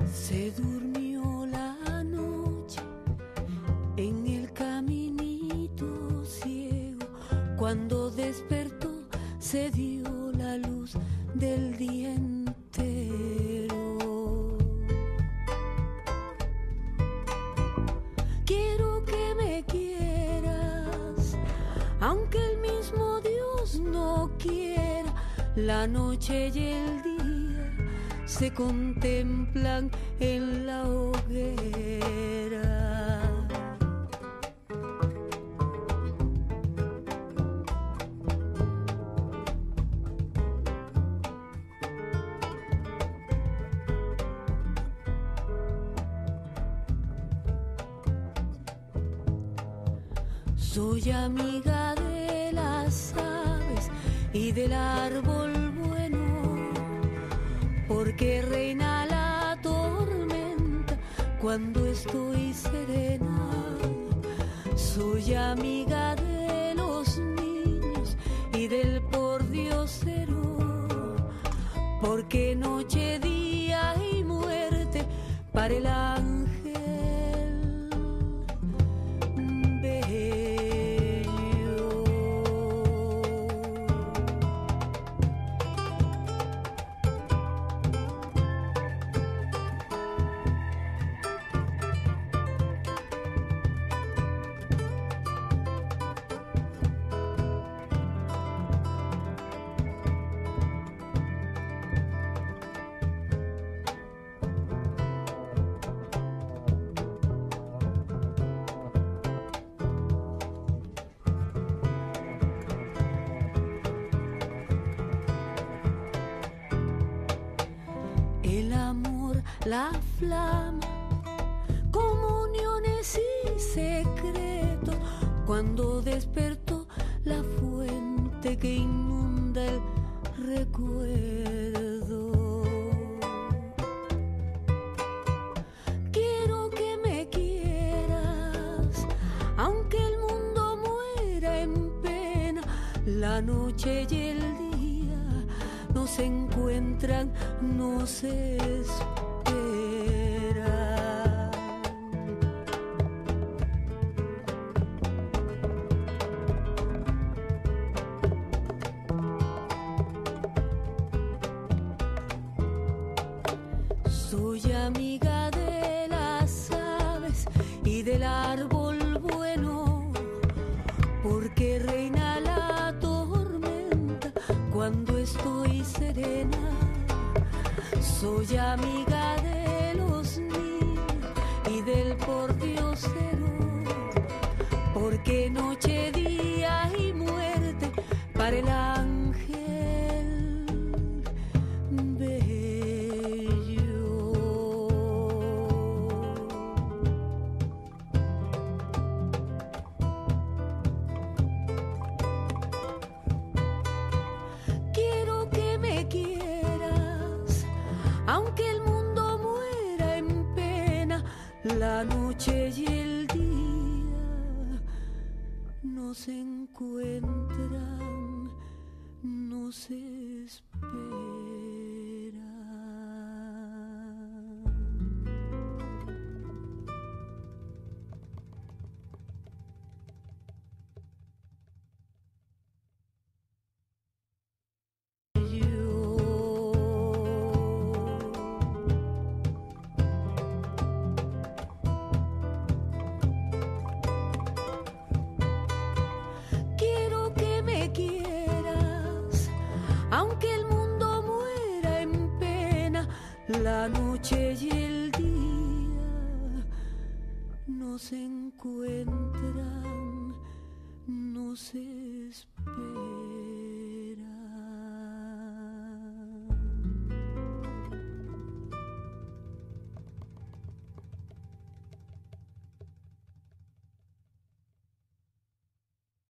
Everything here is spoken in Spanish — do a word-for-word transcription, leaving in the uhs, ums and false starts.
Se durmió la noche en el caminito ciego. Cuando despertó se dio la luz del día entero. Quiero que me quieras, aunque el mismo Dios no quiera. La noche y el día se contemplan en la hoguera. Soy amiga de las aves y del árbol bueno, porque reina la tormenta cuando estoy serena. Soy amiga de los niños y del pordiosero, porque noche, día y muerte para el ángel bello. El amor, la flama, comuniones y secretos. Cuando despertó la fuente que inunda el recuerdo. Quiero que me quieras, aunque el mundo muera en pena. La noche y el día no se encuentran, no se esperan. Soy amiga de las aves y del árbol bueno, porque reina la tormenta cuando estoy serena. Soy amiga de los niños y del pordiosero, porque noche, día y muerte para el ángel bello. Quiero que me quieras, aunque el mundo muera en pena. La noche y el día no se encuentran, no se esperan. Quiero que me quieras, aunque el mundo muera en pena. La noche y el día no se encuentran, no se